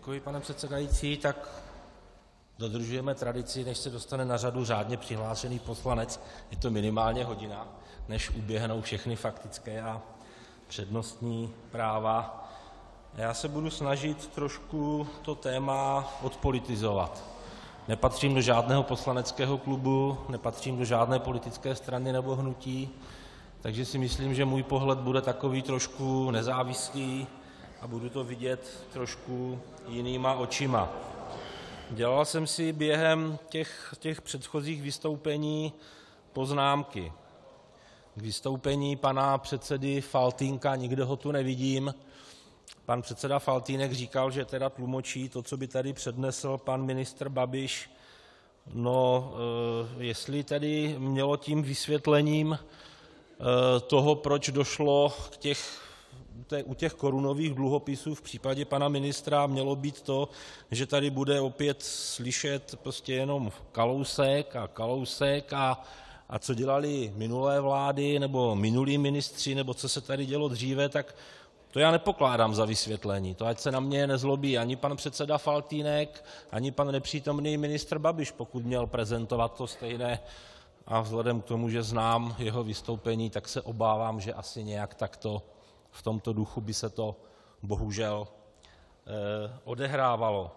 Děkuji, pane předsedající. Tak dodržujeme tradici, než se dostane na řadu řádně přihlášený poslanec, je to minimálně hodina, než uběhnou všechny faktické a přednostní práva. Já se budu snažit trošku to téma odpolitizovat. Nepatřím do žádného poslaneckého klubu, nepatřím do žádné politické strany nebo hnutí, takže si myslím, že můj pohled bude takový trošku nezávislý a budu to vidět trošku jinýma očima. Dělal jsem si během těch předchozích vystoupení poznámky. K vystoupení pana předsedy Faltýnka, nikde ho tu nevidím. Pan předseda Faltýnek říkal, že teda tlumočí to, co by tady přednesl pan ministr Babiš. No, jestli tedy mělo tím vysvětlením toho, proč došlo u těch korunových dluhopisů v případě pana ministra, mělo být to, že tady bude opět slyšet prostě jenom Kalousek a co dělali minulé vlády nebo minulí ministři, nebo co se tady dělo dříve, tak to já nepokládám za vysvětlení. To ať se na mě nezlobí ani pan předseda Faltýnek, ani pan nepřítomný ministr Babiš, pokud měl prezentovat to stejné. A vzhledem k tomu, že znám jeho vystoupení, tak se obávám, že asi nějak takto v tomto duchu by se to bohužel odehrávalo.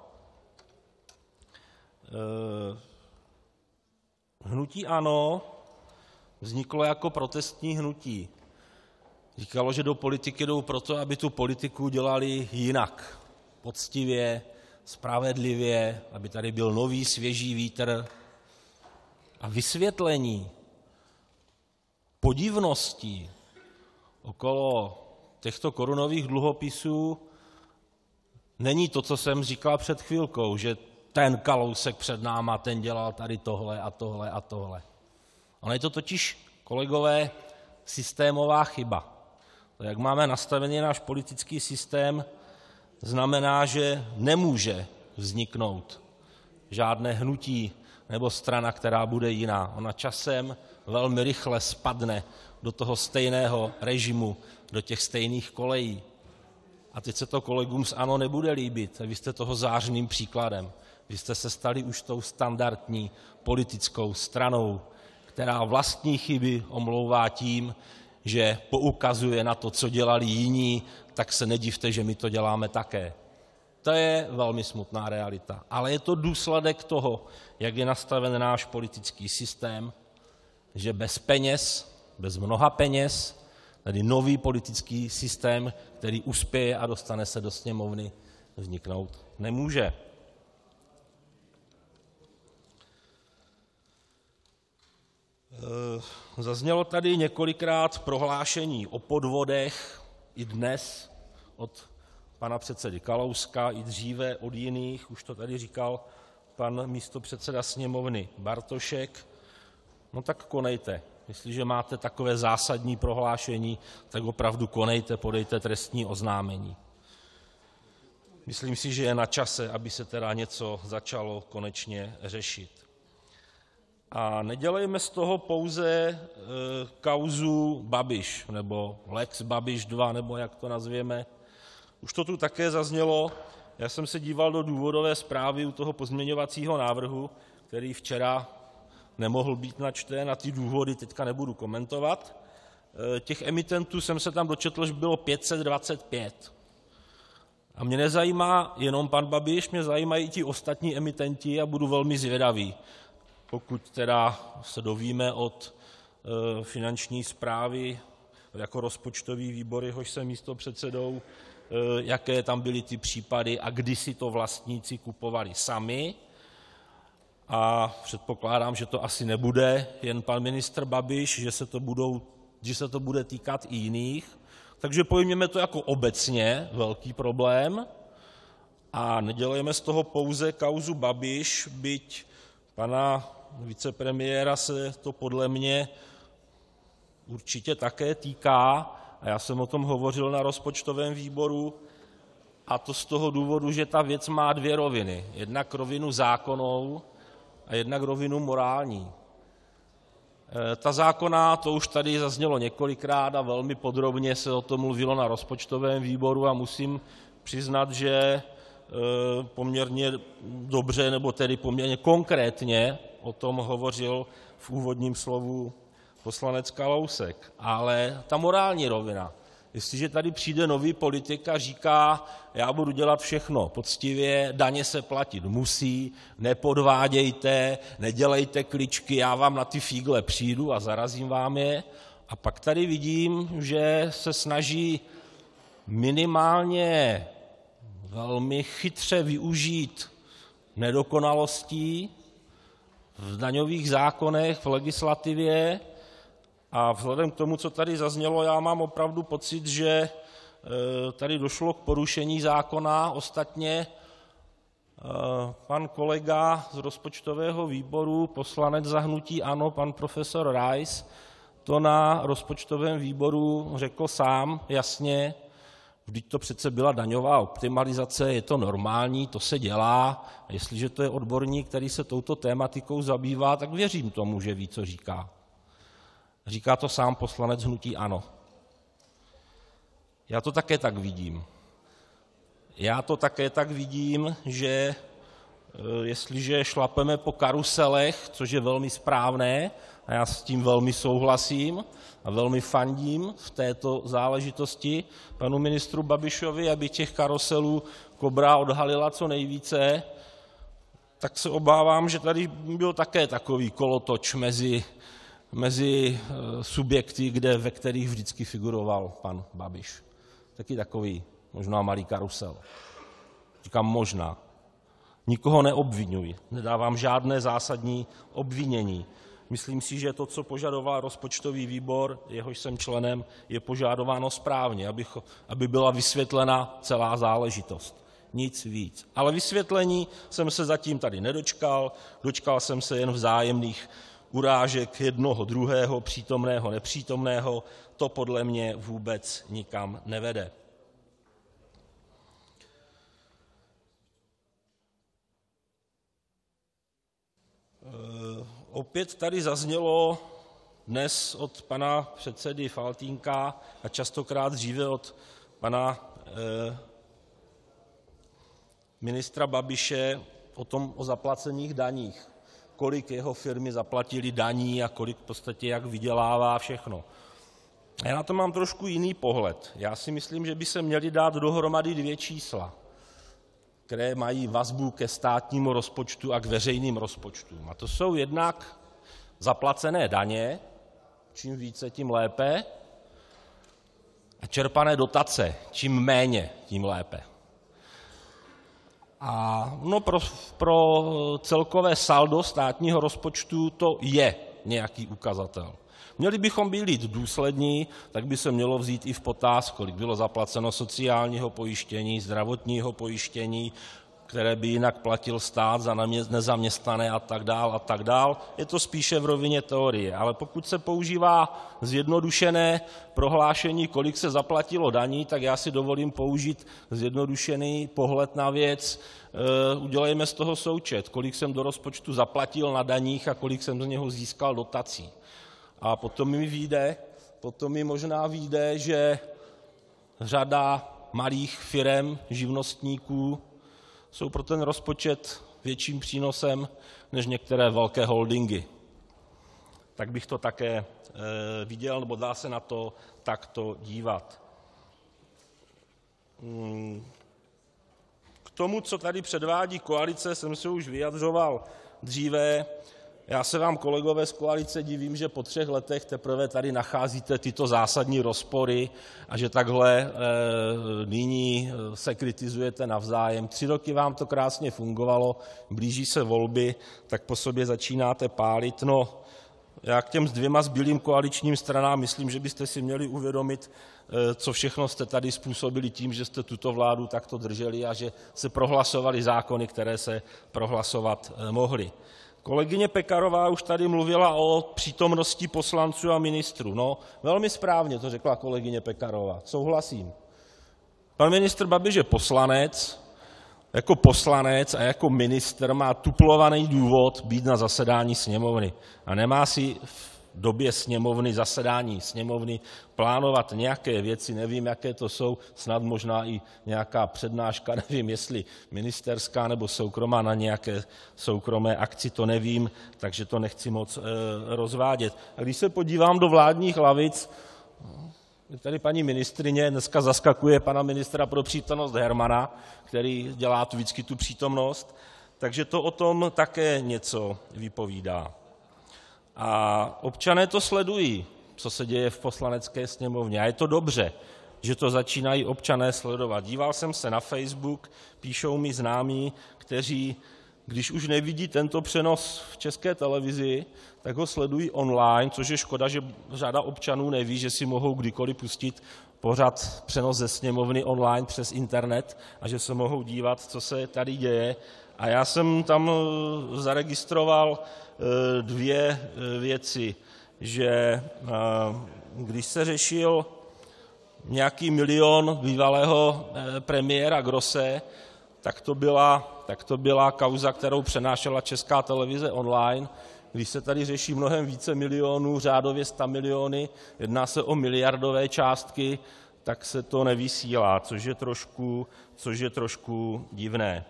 Hnutí ANO vzniklo jako protestní hnutí. Říkalo, že do politiky jdou proto, aby tu politiku dělali jinak. Poctivě, spravedlivě, aby tady byl nový, svěží vítr. A vysvětlení podivností okolo těchto korunových dluhopisů není to, co jsem říkal před chvilkou, že ten Kalousek před náma, ten dělal tady tohle a tohle a tohle. Ono je to totiž, kolegové, systémová chyba. To, jak máme nastavený náš politický systém, znamená, že nemůže vzniknout žádné hnutí nebo strana, která bude jiná. Ona časem velmi rychle spadne do toho stejného režimu, do těch stejných kolejí. A teď se to kolegům z ANO nebude líbit. Vy jste toho zářným příkladem. Vy jste se stali už tou standardní politickou stranou, která vlastní chyby omlouvá tím, že poukazuje na to, co dělali jiní, tak se nedivte, že my to děláme také. To je velmi smutná realita, ale je to důsledek toho, jak je nastaven náš politický systém, že bez peněz, bez mnoha peněz, tedy nový politický systém, který uspěje a dostane se do sněmovny, vzniknout nemůže. Zaznělo tady několikrát prohlášení o podvodech, i dnes od pana předsedy Kalouska, i dříve od jiných, už to tady říkal pan místopředseda sněmovny Bartošek. No tak konejte. Jestliže máte takové zásadní prohlášení, tak opravdu konejte, podejte trestní oznámení. Myslím si, že je na čase, aby se teda něco začalo konečně řešit. A nedělejme z toho pouze kauzu Babiš, nebo lex Babiš 2, nebo jak to nazvěme. Už to tu také zaznělo. Já jsem se díval do důvodové zprávy u toho pozměňovacího návrhu, který včera nemohl být načten, a ty důvody teďka nebudu komentovat. Těch emitentů jsem se tam dočetl, že bylo 525. A mě nezajímá jenom pan Babiš, mě zajímají i ti ostatní emitenti a budu velmi zvědavý, pokud teda se dovíme od finanční správy jako rozpočtový výbor, jehož jsem místopředsedou, jaké tam byly ty případy a kdy si to vlastníci kupovali sami. A předpokládám, že to asi nebude jen pan ministr Babiš, že se to bude týkat i jiných. Takže pojměme to jako obecně velký problém a nedělejme z toho pouze kauzu Babiš, byť pana vicepremiéra se to podle mě určitě také týká, a já jsem o tom hovořil na rozpočtovém výboru, a to z toho důvodu, že ta věc má dvě roviny. Jednak rovinu zákonnou a jednak rovinu morální. Ta zákonná, to už tady zaznělo několikrát a velmi podrobně se o tom mluvilo na rozpočtovém výboru a musím přiznat, že poměrně dobře, nebo tedy poměrně konkrétně o tom hovořil v úvodním slovu poslanec Kalousek. Ale ta morální rovina. Jestliže tady přijde nový politik a říká, já budu dělat všechno poctivě, daně se platit musí, nepodvádějte, nedělejte kličky, já vám na ty fígle přijdu a zarazím vám je. A pak tady vidím, že se snaží minimálně velmi chytře využít nedokonalostí v daňových zákonech, v legislativě, a vzhledem k tomu, co tady zaznělo, já mám opravdu pocit, že tady došlo k porušení zákona. Ostatně pan kolega z rozpočtového výboru, poslanec za hnutí ANO, pan profesor Rais, to na rozpočtovém výboru řekl sám jasně, vždyť to přece byla daňová optimalizace, je to normální, to se dělá. A jestliže to je odborník, který se touto tématikou zabývá, tak věřím tomu, že ví, co říká. Říká to sám poslanec hnutí ANO. Já to také tak vidím. Já to také tak vidím, že jestliže šlapeme po karuselech, což je velmi správné, a já s tím velmi souhlasím a velmi fandím v této záležitosti panu ministru Babišovi, aby těch karuselů Kobra odhalila co nejvíce, tak se obávám, že tady byl také takový kolotoč mezi subjekty, ve kterých vždycky figuroval pan Babiš. Taky takový možná malý karusel. Říkám možná. Nikoho neobviňuji, nedávám žádné zásadní obvinění. Myslím si, že to, co požadoval rozpočtový výbor, jehož jsem členem, je požadováno správně, aby byla vysvětlena celá záležitost. Nic víc. Ale vysvětlení jsem se zatím tady nedočkal, dočkal jsem se jen vzájemných urážek jednoho druhého, přítomného, nepřítomného. To podle mě vůbec nikam nevede. Opět tady zaznělo dnes od pana předsedy Faltýnka a častokrát dříve od pana ministra Babiše o zaplacených daních. Kolik jeho firmy zaplatily daní a kolik v podstatě jak vydělává všechno. Já na to mám trošku jiný pohled. Já si myslím, že by se měly dát dohromady dvě čísla, které mají vazbu ke státnímu rozpočtu a k veřejným rozpočtům. A to jsou jednak zaplacené daně, čím více, tím lépe, a čerpané dotace, čím méně, tím lépe. A pro celkové saldo státního rozpočtu to je nějaký ukazatel. Měli bychom být důslední, tak by se mělo vzít i v potaz, kolik bylo zaplaceno sociálního pojištění, zdravotního pojištění, které by jinak platil stát za nezaměstnané a tak dál. Je to spíše v rovině teorie, ale pokud se používá zjednodušené prohlášení, kolik se zaplatilo daní, tak já si dovolím použít zjednodušený pohled na věc. Udělejme z toho součet, kolik jsem do rozpočtu zaplatil na daních a kolik jsem z něho získal dotací. A potom mi možná vyjde, že řada malých firem, živnostníků jsou pro ten rozpočet větším přínosem než některé velké holdingy. Tak bych to také viděl, nebo dá se na to takto dívat. K tomu, co tady předvádí koalice, jsem se už vyjadřoval dříve. Já se vám, kolegové z koalice, divím, že po 3 letech teprve tady nacházíte tyto zásadní rozpory a že takhle nyní se kritizujete navzájem. 3 roky vám to krásně fungovalo, blíží se volby, tak po sobě začínáte pálit. No, já k těm 2 zbylým koaličním stranám myslím, že byste si měli uvědomit, co všechno jste tady způsobili tím, že jste tuto vládu takto drželi a že se prohlasovaly zákony, které se prohlasovat mohly. Kolegyně Pekarová už tady mluvila o přítomnosti poslanců a ministrů. No, velmi správně to řekla kolegyně Pekarová, souhlasím. Pan ministr Babiš je poslanec a jako ministr má tuplovaný důvod být na zasedání Sněmovny a nemá si době sněmovny, zasedání sněmovny plánovat nějaké věci, nevím, jaké to jsou, snad možná i nějaká přednáška, nevím, jestli ministerská nebo soukromá, na nějaké soukromé akci, to nevím, takže to nechci moc rozvádět. A když se podívám do vládních lavic, tady paní ministryně dneska zaskakuje pana ministra pro přítomnost Hermana, který dělá vždycky tu přítomnost, takže to o tom také něco vypovídá. A občané to sledují, co se děje v Poslanecké sněmovně, a je to dobře, že to začínají občané sledovat. Díval jsem se na Facebook, píšou mi známí, kteří, když už nevidí tento přenos v České televizi, tak ho sledují online, což je škoda, že řada občanů neví, že si mohou kdykoliv pustit přenos ze sněmovny online přes internet a že se mohou dívat, co se tady děje. A já jsem tam zaregistroval dvě věci, že když se řešil nějaký milion bývalého premiéra Grosse, tak to byla kauza, kterou přenášela Česká televize online. Když se tady řeší mnohem více milionů, řádově 100 miliony, jedná se o miliardové částky, tak se to nevysílá, což je trošku divné.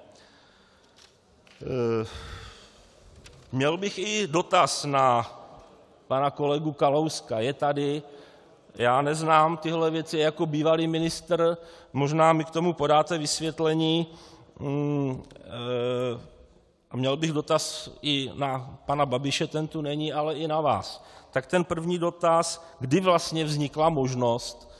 Měl bych i dotaz na pana kolegu Kalouska. Je tady, já neznám tyhle věci jako bývalý ministr, možná mi k tomu podáte vysvětlení. A měl bych dotaz i na pana Babiše, ten tu není, ale i na vás. Tak ten první dotaz, kdy vlastně vznikla možnost,